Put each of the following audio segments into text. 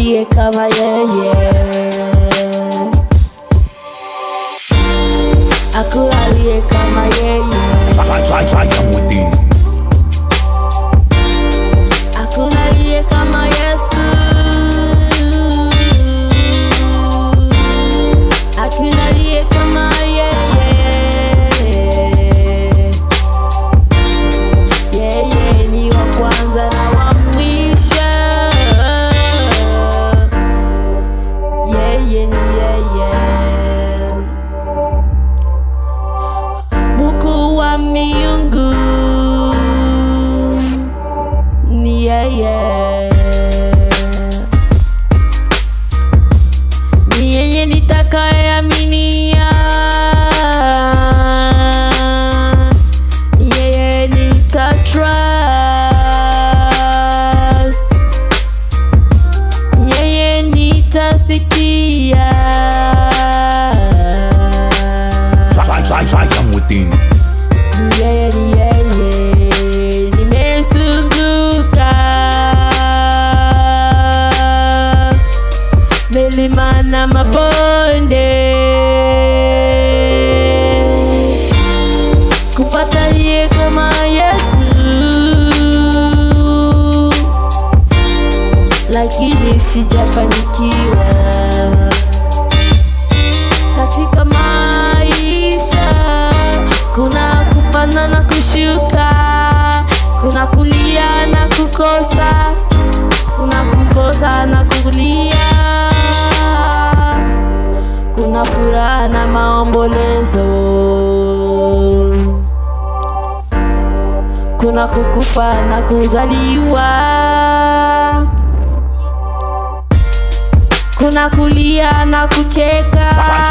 aliye kama yeye, hakuna aliye kama yeye. Hakuna aliye kama Yesu, hakuna aliye kama yeye. Yeye ni wa kwanza na wa mwisho. Yeye ni yeye, Mungu wa miungu ni yeye. Ni yeye nitakayeaminia, ni yeye nitatrust, ni yeye nitasikia. Ni yeye, ni yeye, nimesunguka milima na mabonde kupata yeye kama Yesu, lakini sijafanikiwa katika maisha. Kuna kupanda na kushuka, kuna kulia na kukosa, kuna kukosa na kulia, kuna furaha na maombolezo, kuna kukufa na kuzaliwa, kuna kulia na kucheka,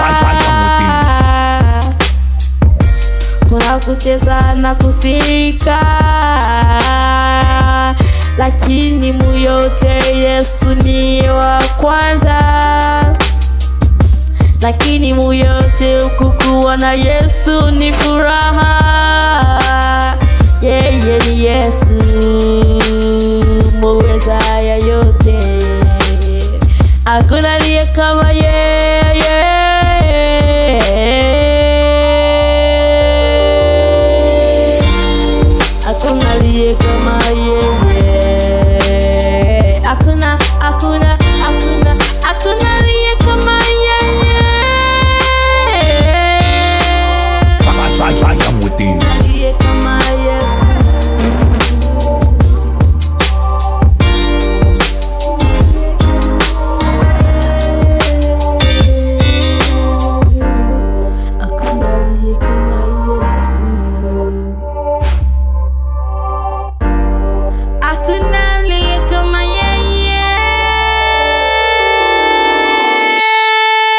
kuna kucheza na kusirika, lakini muyote Yesu ni wa kwanza. Lakini muyote kukuwa na Yesu ni furaha. Yeye ni Yesu muweza ya yote, hakuna